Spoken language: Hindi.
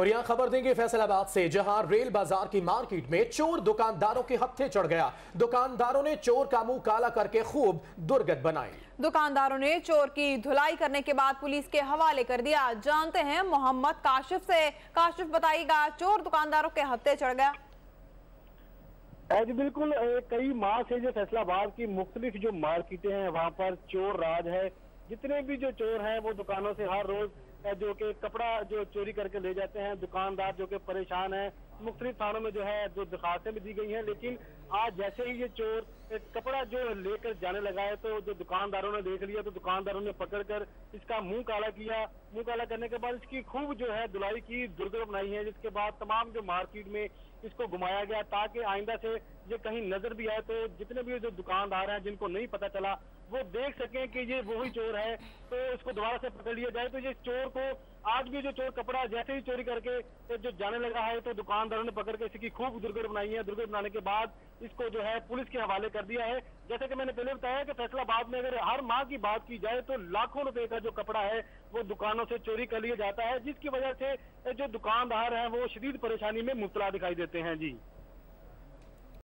और यहाँ खबर देंगे फैसलाबाद से, जहां रेल बाजार की मार्केट में चोर दुकानदारों के हत्थे चढ़ गया। दुकानदारों ने चोर का मुंह काला करके खूब दुर्गत बनाई। दुकानदारों ने चोर की धुलाई करने के बाद पुलिस के हवाले कर दिया। जानते हैं मोहम्मद काशिफ से। काशिफ बताइएगा, चोर दुकानदारों के हत्थे चढ़ गया। जी बिल्कुल, कई माह से जो फैसलाबाद की मुख्तलिफ जो मार्केटें हैं वहाँ पर चोर राज है। जितने भी जो चोर हैं वो दुकानों से हर रोज जो कि कपड़ा जो चोरी करके ले जाते हैं। दुकानदार जो कि परेशान है, मुख्तलिफ थानों में जो है जो दरखास्तें भी दी गई हैं, लेकिन आज जैसे ही ये चोर कपड़ा जो लेकर जाने लगा है तो जो दुकानदारों ने देख लिया तो दुकानदारों ने पकड़कर इसका मुंह काला किया। मुंह काला करने के बाद इसकी खूब जो है धुलाई की, दुर्गत बनाई है, जिसके बाद तमाम जो मार्केट में इसको घुमाया गया ताकि आइंदा से ये कहीं नजर भी आए तो जितने भी जो दुकानदार हैं जिनको नहीं पता चला वो देख सकें कि ये वही चोर है, तो इसको दोबारा से पकड़ लिया जाए। तो ये चोर को आज भी जो चोर कपड़ा जैसे ही चोरी करके जो जाने लगा है तो दुकानदारों ने पकड़ के इसकी खूब दुर्गत बनाई है। दुर्गत बनाने के बाद इसको जो है पुलिस के हवाले कर दिया है। जैसे कि मैंने पहले बताया कि फैसलाबाद में अगर हर माह की बात की जाए तो लाखों रुपए का जो कपड़ा है वो दुकानों से चोरी कर लिया जाता है, जिसकी वजह से जो दुकानदार हैं वो शदीद परेशानी में मुब्तला दिखाई देते हैं। जी।